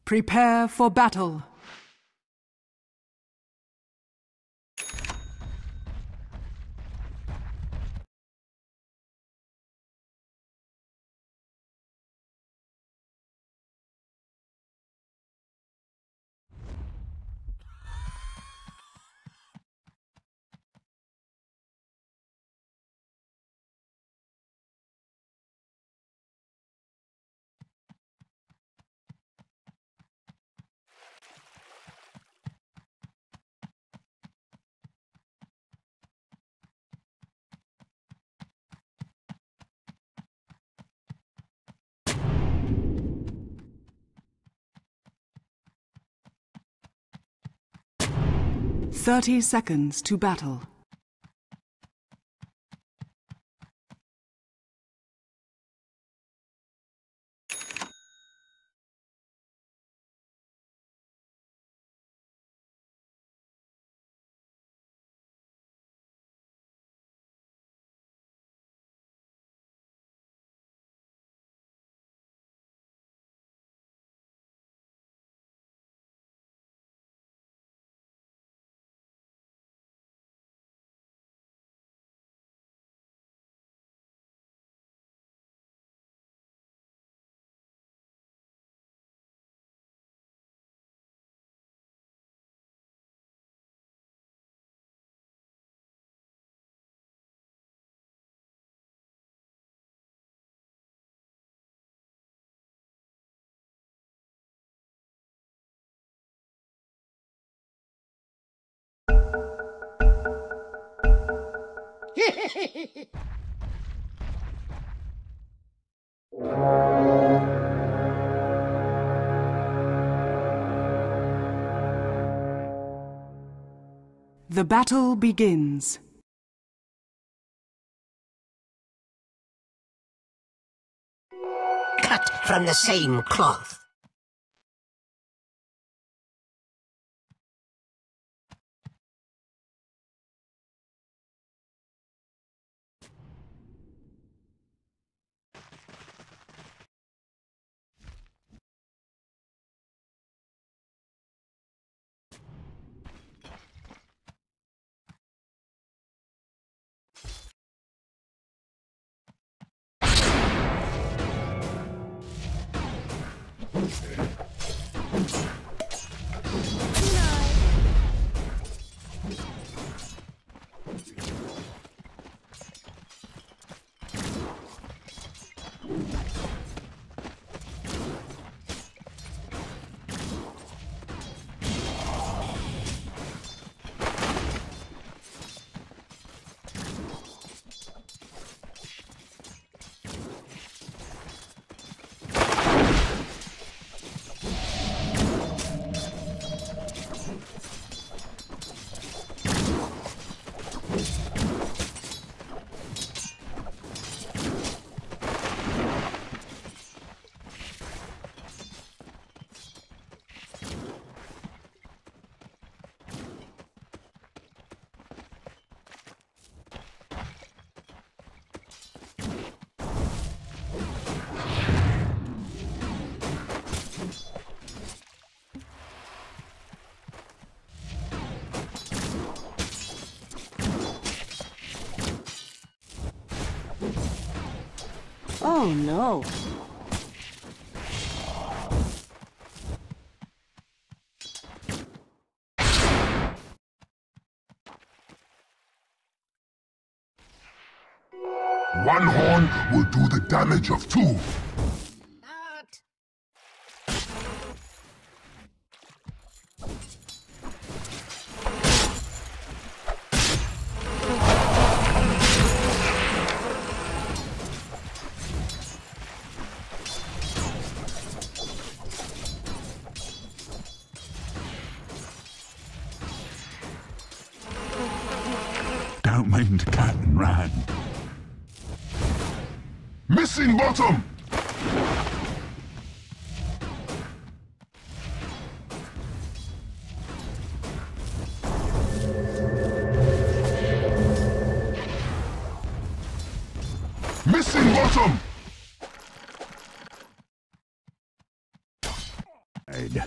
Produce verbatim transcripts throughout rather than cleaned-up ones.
Prepare for battle. Thirty seconds to battle. The battle begins. Cut from the same cloth. Oh no. One horn will do the damage of two. Not. Don't mean to cut and run. Missing bottom! Missing bottom! Right.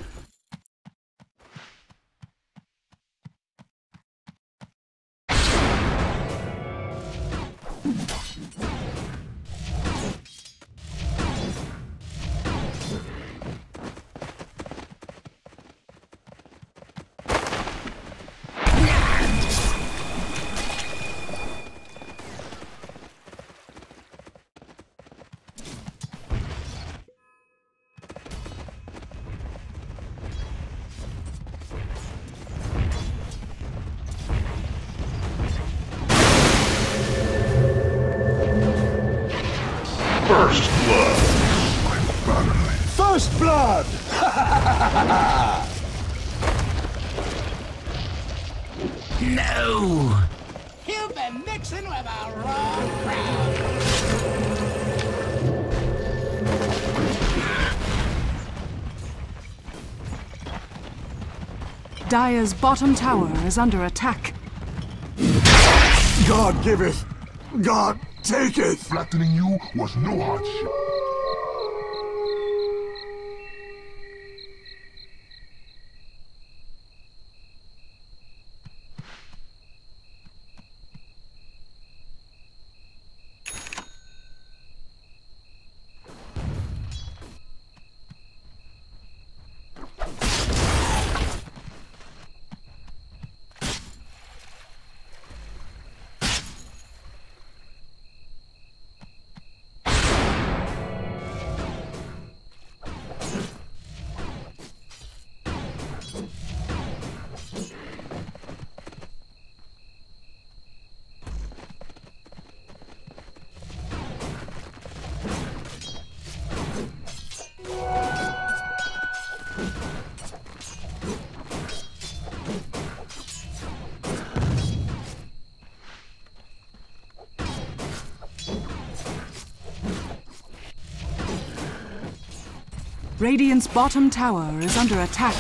First blood. My family. First blood! No! You've been mixing with a wrong crowd. Dire's bottom tower is under attack. God giveth, God taketh. Flattening you was no hardship. Radiant's bottom tower is under attack.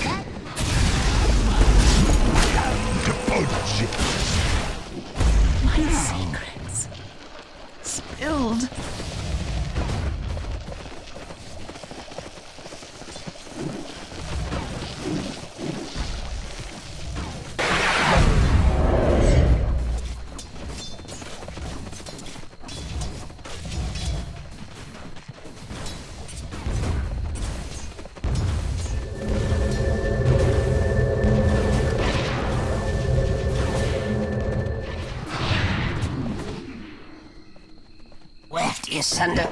My secrets. Spilled. Left is Sunder.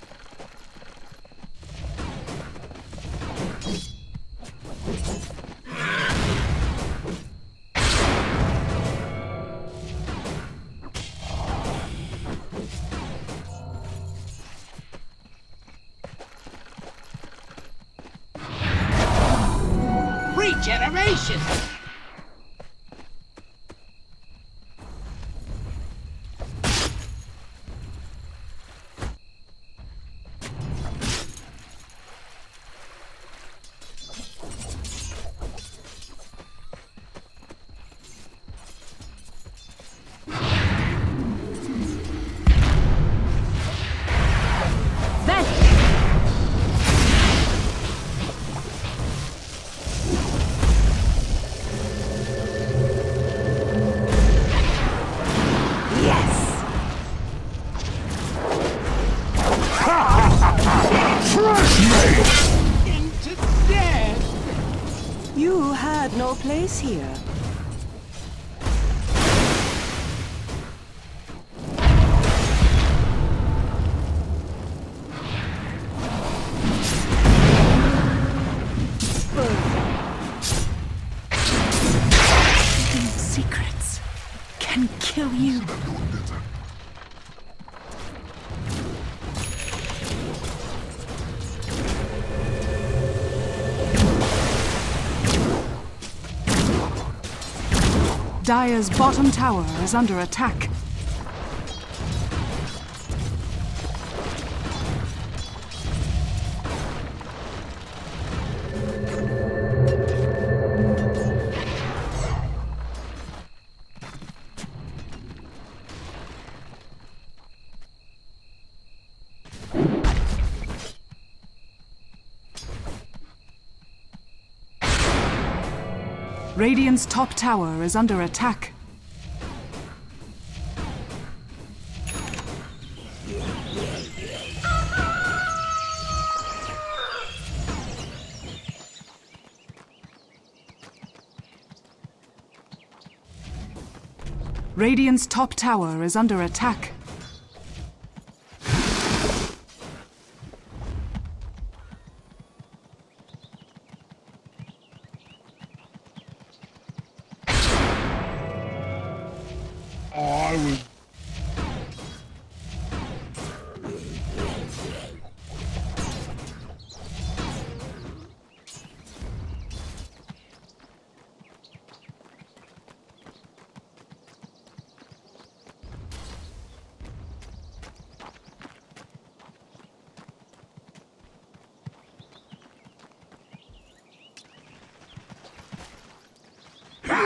Regeneration! Into death! You had no place here. These secrets can kill you. Dire's bottom tower is under attack. Radiant's top tower is under attack. Radiant's top tower is under attack. I was...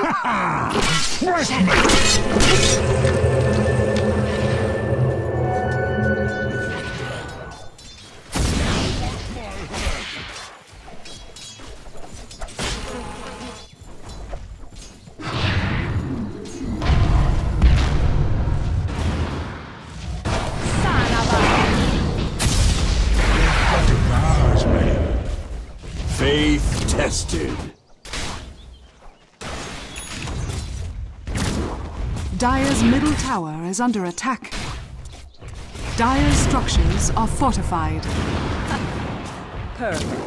Faith tested. Dire's middle tower is under attack. Dire's structures are fortified. Perfect.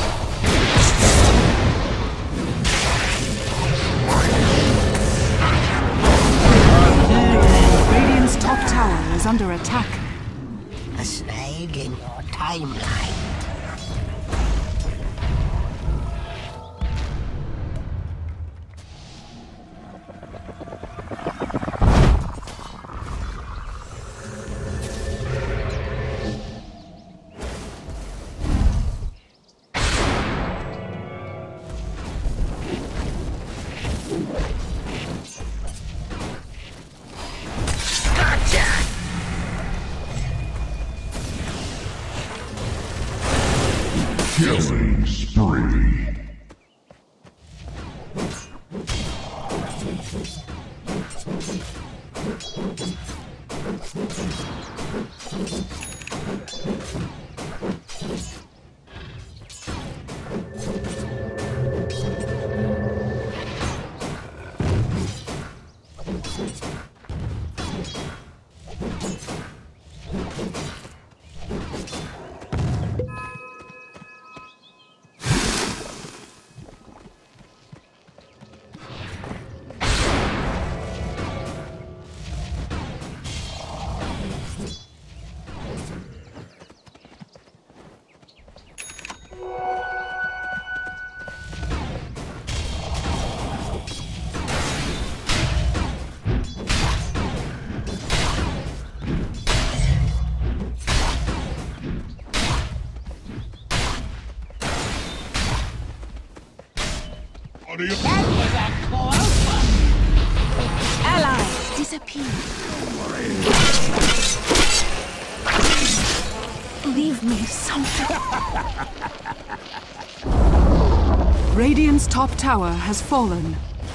Radiant's top tower is under attack. A snag in your timeline. Killing spree. That was a close one. Allies disappear. Leave me something. Radiant's top tower has fallen.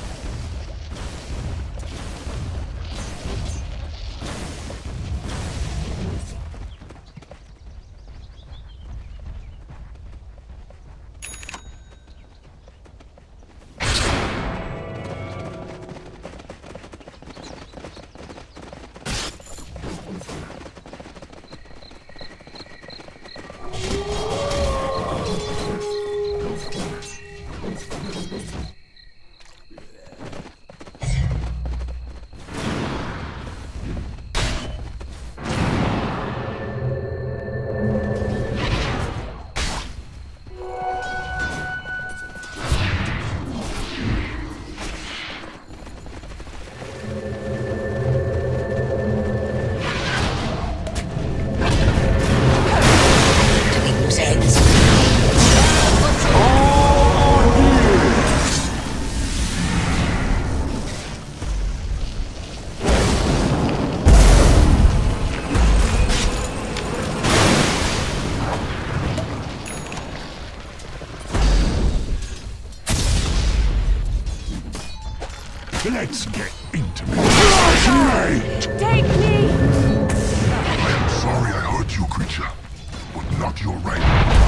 Let's get intimate. Mate! Take me! I am sorry I hurt you, creature, but not your right.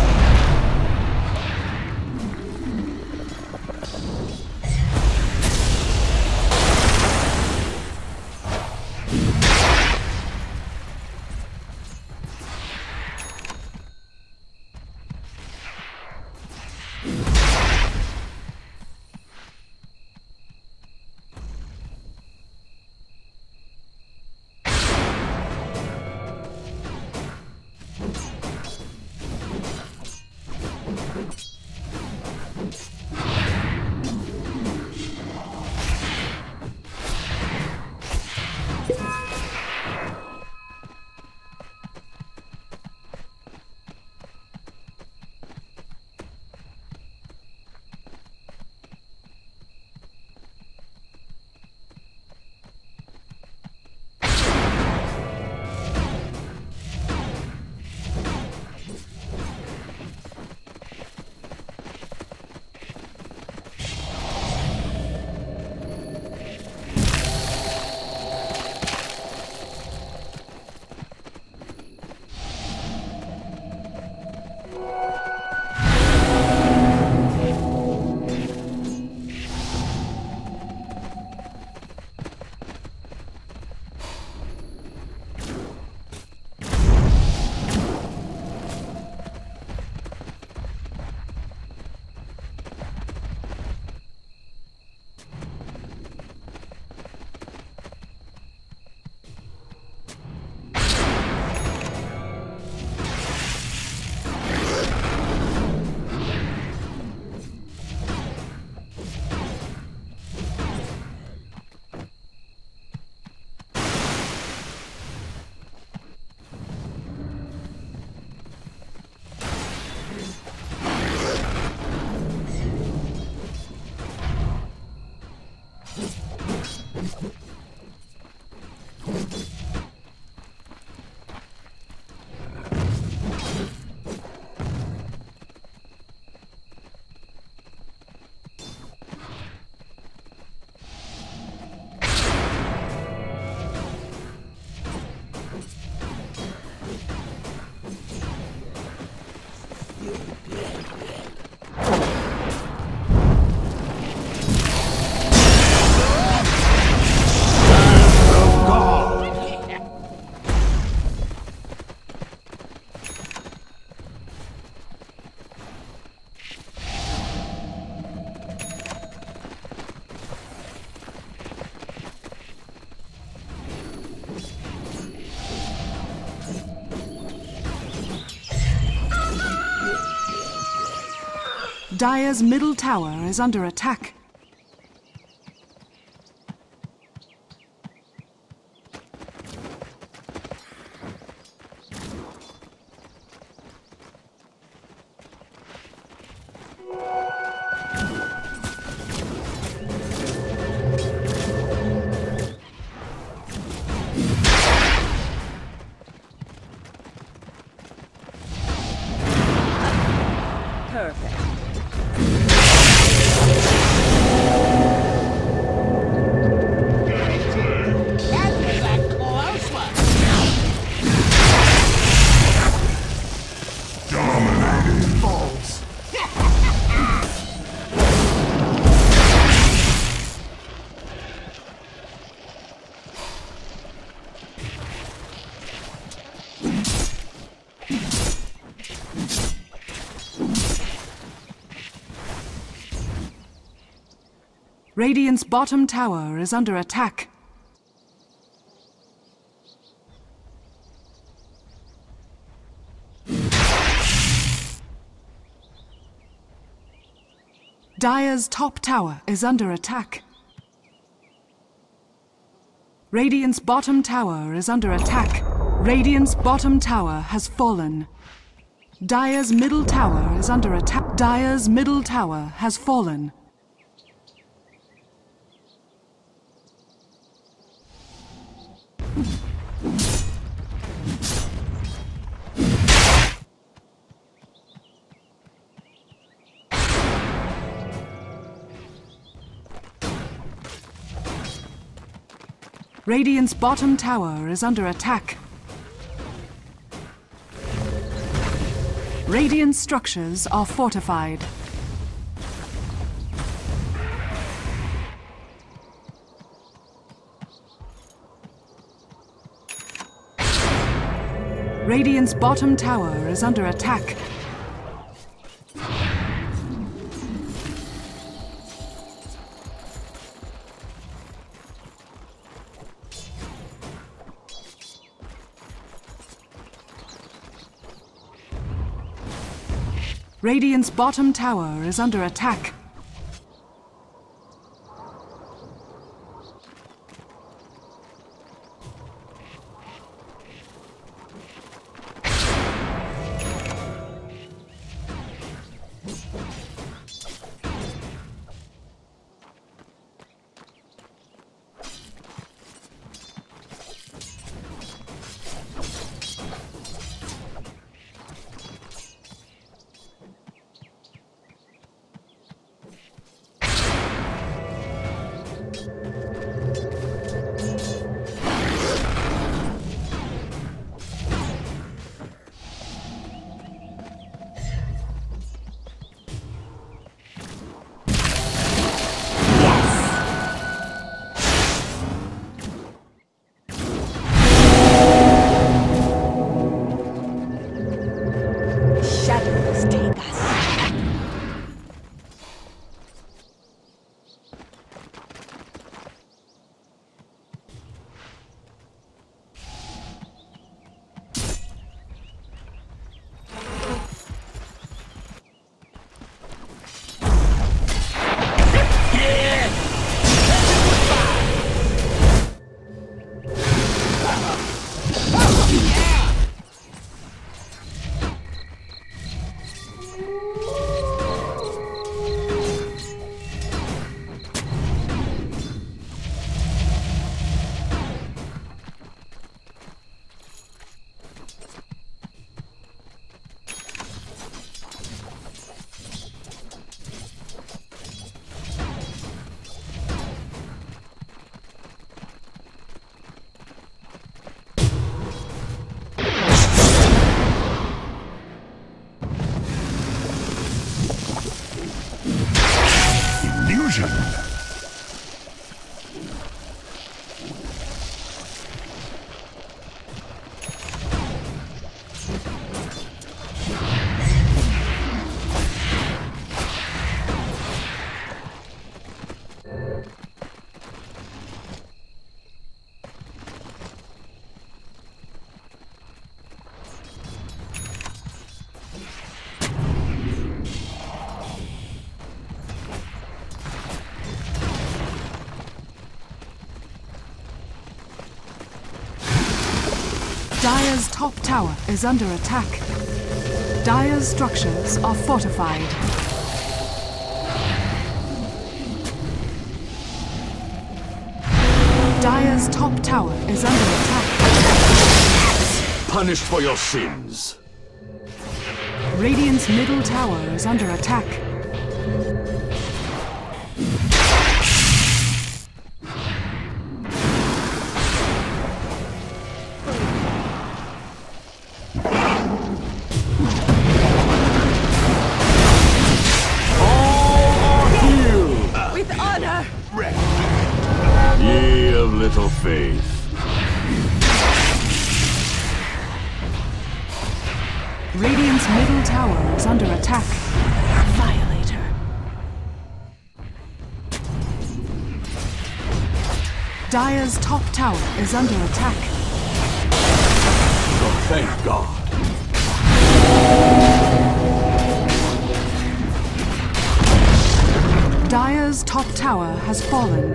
Dire's middle tower is under attack. That was a close one. Dominating. Balls. Radiant's bottom tower is under attack. Dire's top tower is under attack. Radiant's bottom tower is under attack. Radiant's bottom tower has fallen. Dire's middle tower is under attack. Dire's middle tower has fallen. Radiant's bottom tower is under attack. Radiant structures are fortified. Radiant's bottom tower is under attack. Radiant's bottom tower is under attack. Dire's top tower is under attack. Dire's structures are fortified. Dire's top tower is under attack. Punished for your sins. Radiant's middle tower is under attack. With honor! Ye of little faith. Radiant's middle tower is under attack. Violator. Dire's top tower is under attack. Oh, thank God. Dire's top tower has fallen.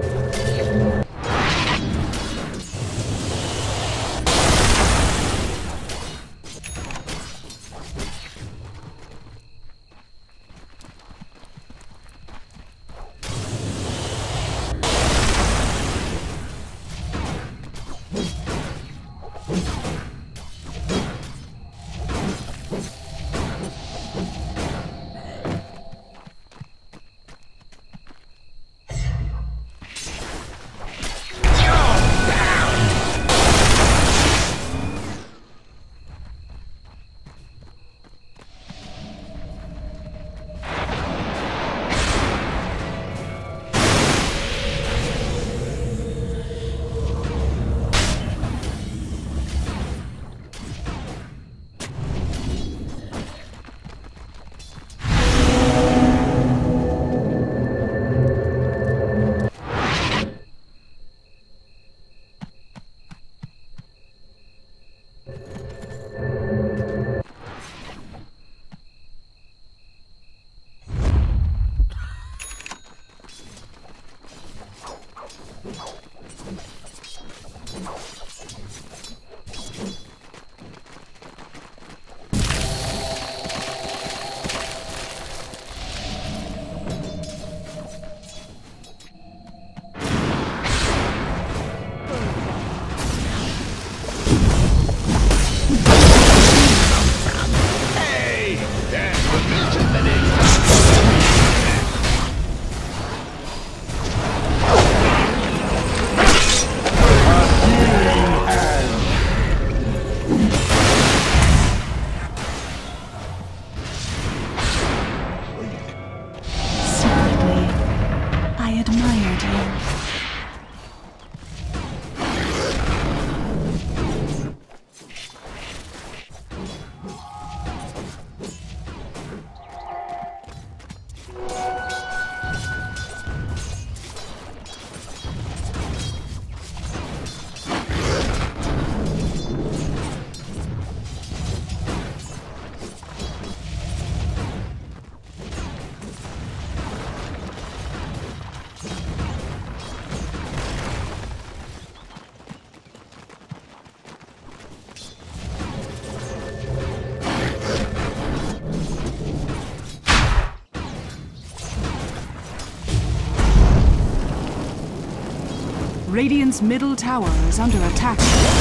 Radiant's middle tower is under attack.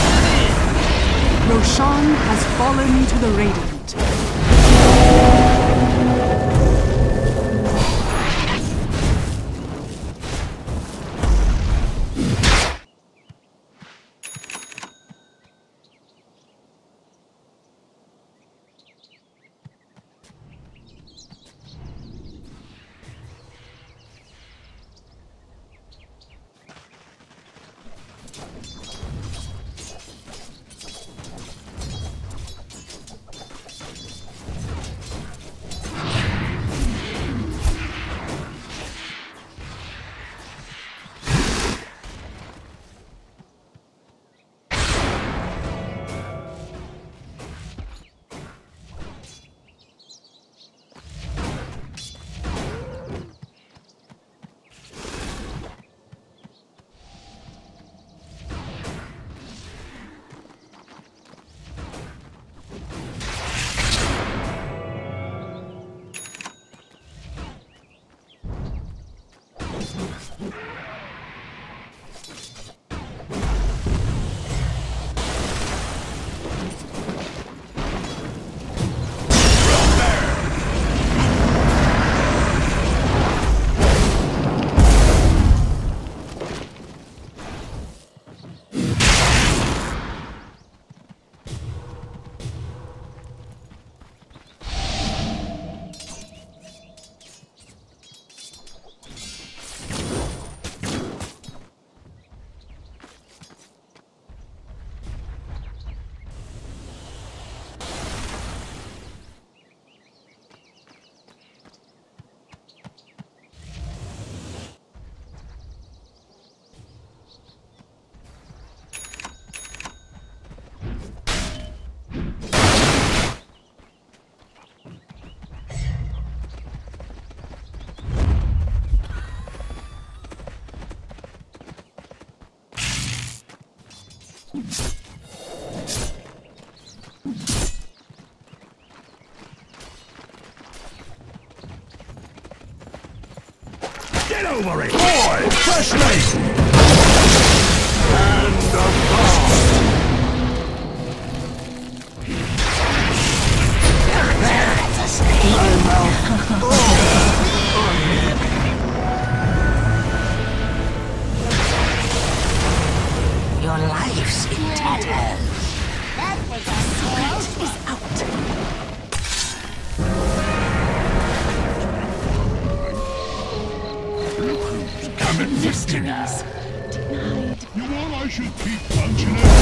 Roshan has fallen to the Radiant. Get over it! Boy! Fresh meat! Hand of God! That's a snake. Your life's in tatters. That was a close one. Come and destinies! Denied. You want I should keep punching it?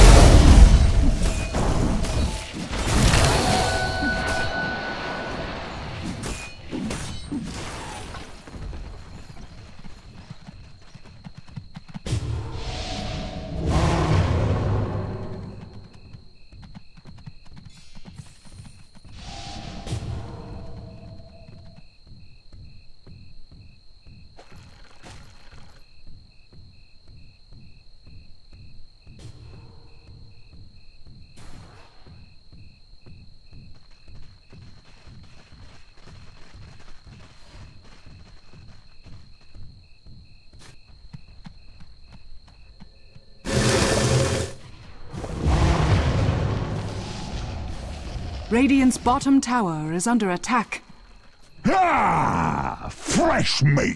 Radiant's bottom tower is under attack. Ah! Fresh meat!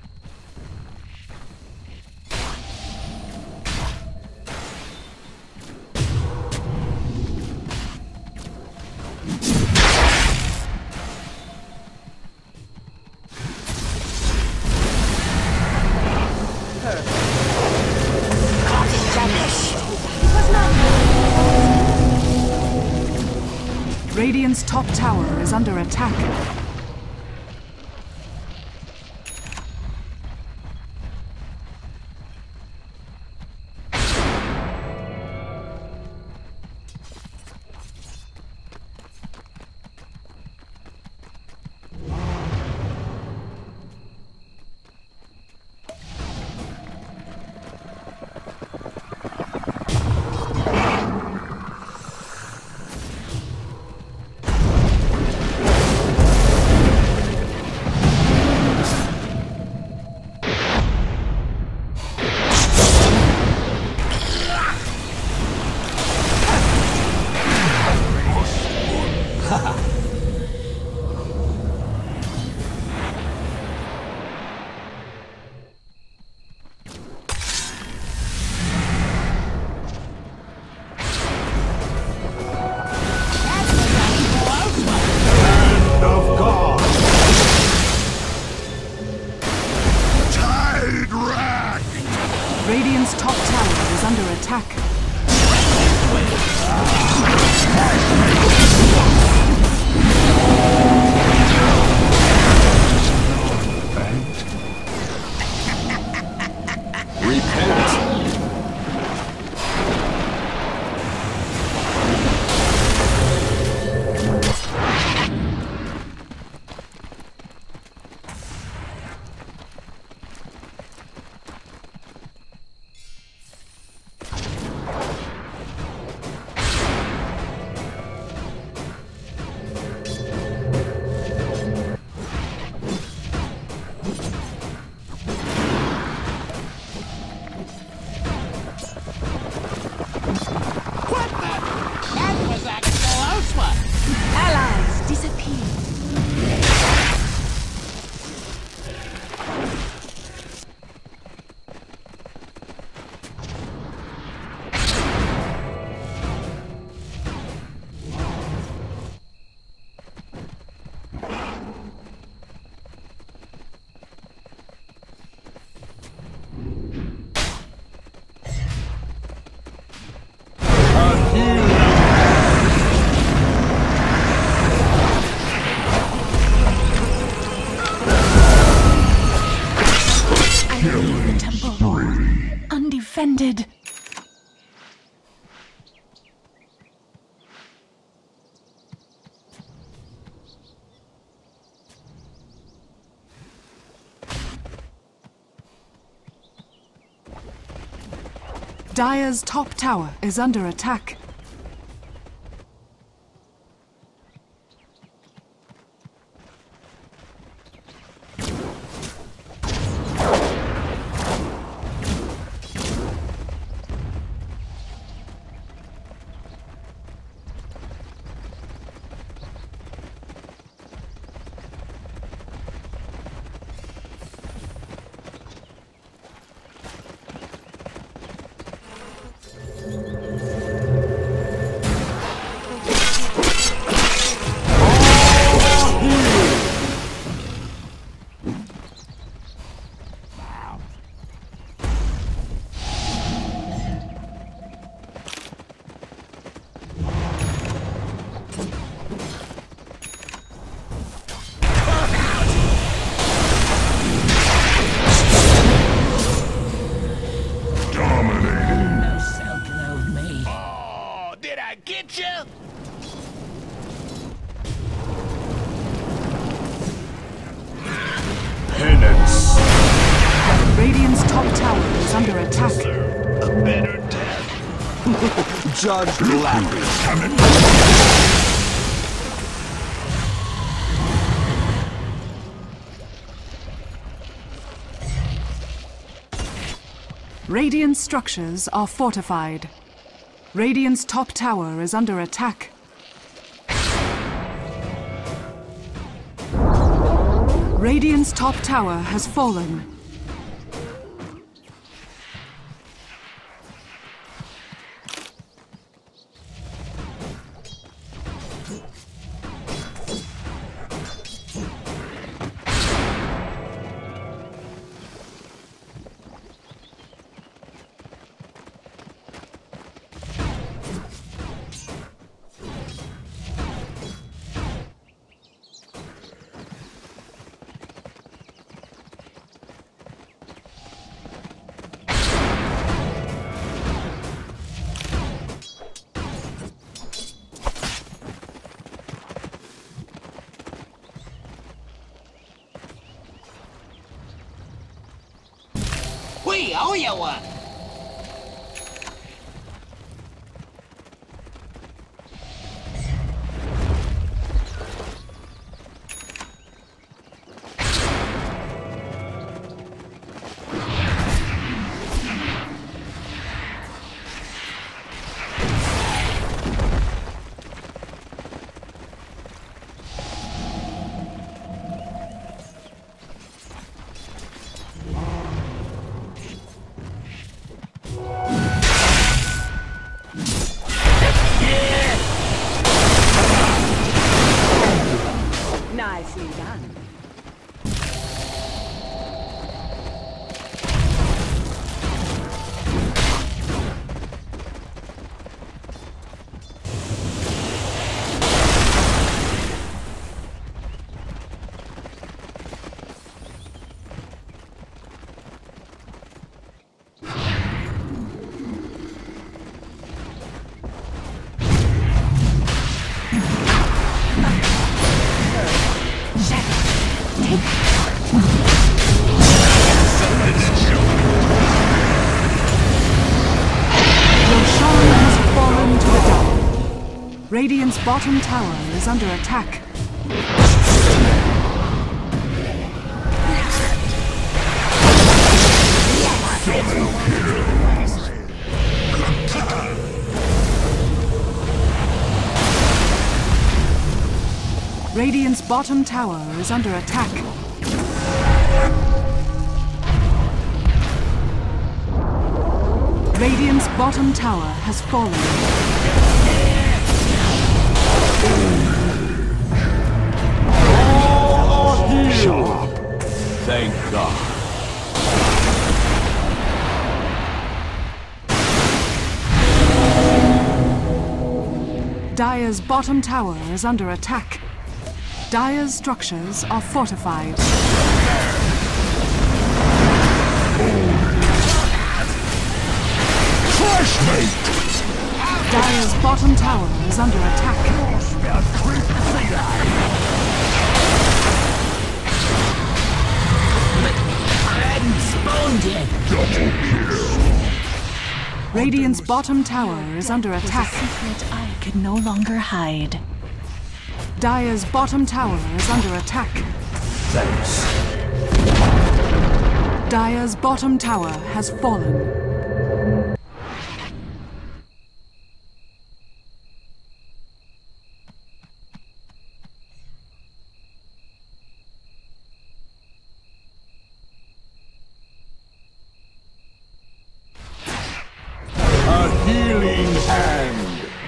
Radiant's top tower is under attack. Radiant's top tower is under attack. Repent! Dire's top tower is under attack. Radiant's top tower is under attack. A better death. Judge Gladys. Radiant structures are fortified. Radiant's top tower is under attack. Radiant's top tower has fallen. We owe you one. Nicely done. Radiant's bottom tower is under attack. Radiant's bottom tower is under attack. Radiant's bottom tower has fallen. Sharp. Thank God. Dire's bottom tower is under attack. Dire's structures are fortified. Dire's bottom tower is under attack. Radiant's bottom tower is under attack. Secret I could no longer hide. Dire's bottom tower is under attack. Thanks. Dire's bottom tower has fallen. A healing hand.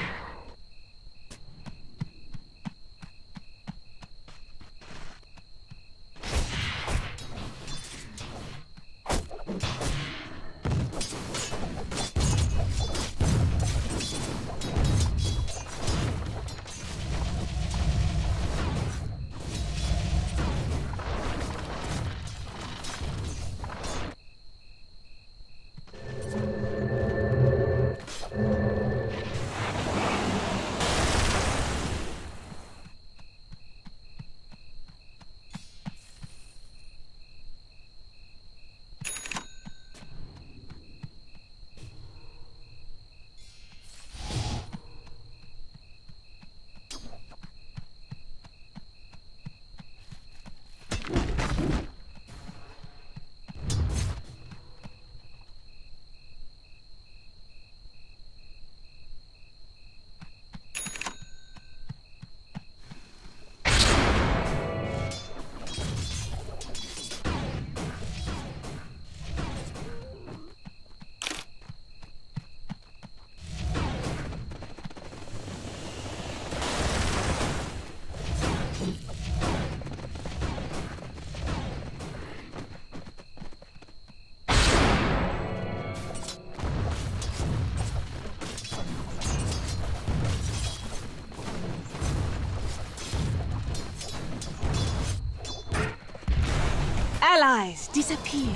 Allies disappear.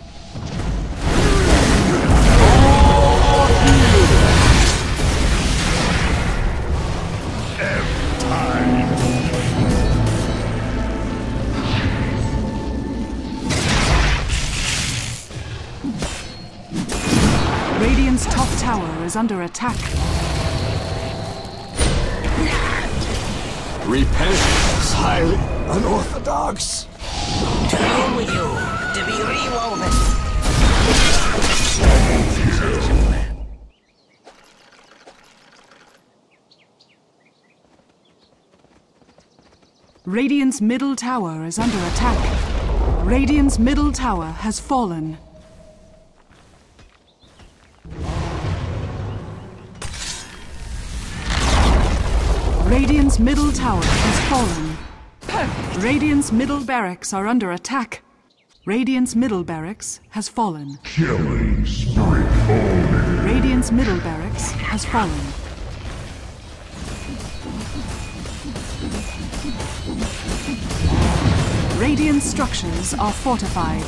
Radiant's top tower is under attack. Repentance, highly unorthodox. To roll with you, to be rewoven. Radiant's middle tower is under attack. Radiant's middle tower has fallen. Radiant's middle tower has fallen. Radiant's middle barracks are under attack. Radiant's middle barracks has fallen. Killing spree. Only. Radiant's middle barracks has fallen. Radiant structures are fortified.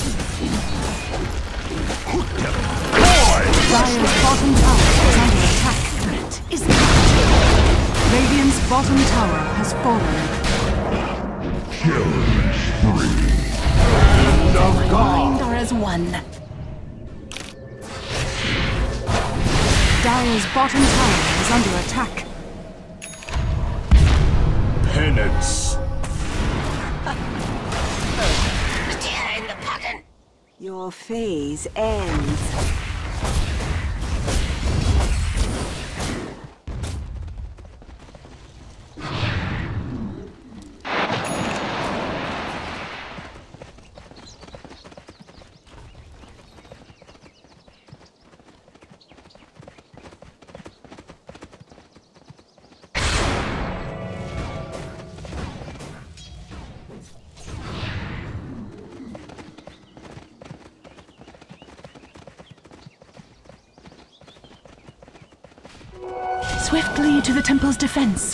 Dire's bottom tower is under attack. Threat is Radiant's bottom tower has fallen. Killing spree. my mind are as one. Dire's bottom tower is under attack. Penance. Tear in the button. Your phase ends. Swiftly to the temple's defense.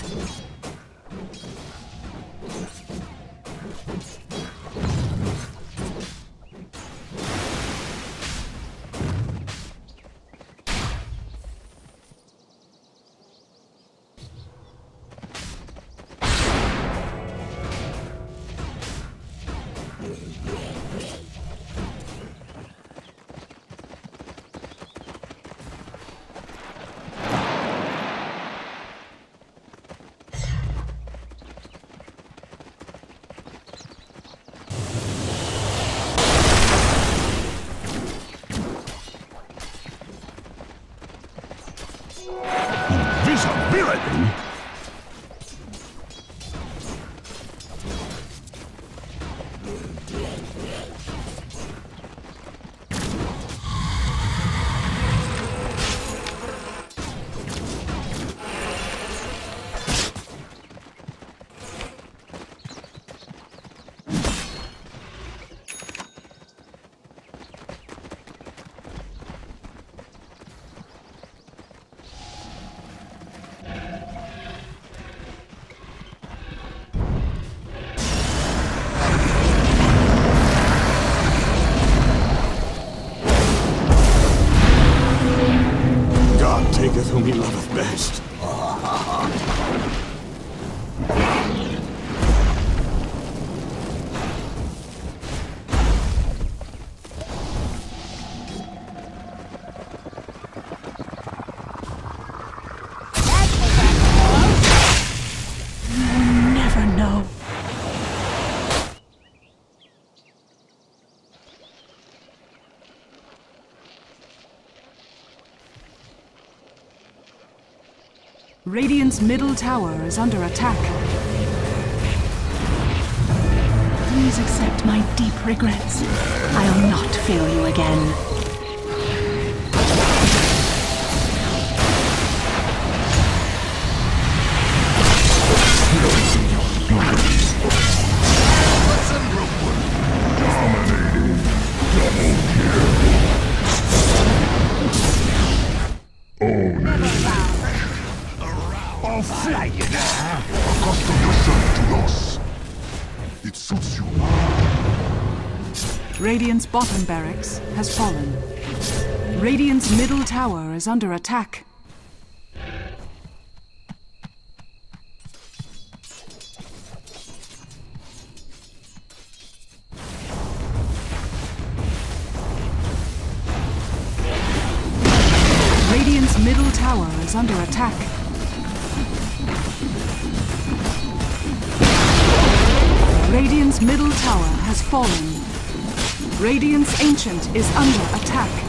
Invisibility? Taketh whom he loveth best. You never know. Radiant's middle tower is under attack. Please accept my deep regrets. I'll not fail you again. I'll fly you now. Accustom yourself to loss. It suits you. Radiant's bottom barracks has fallen. Radiant's middle tower is under attack. Radiant's middle tower is under attack. Radiant's middle tower has fallen. Radiant's Ancient is under attack.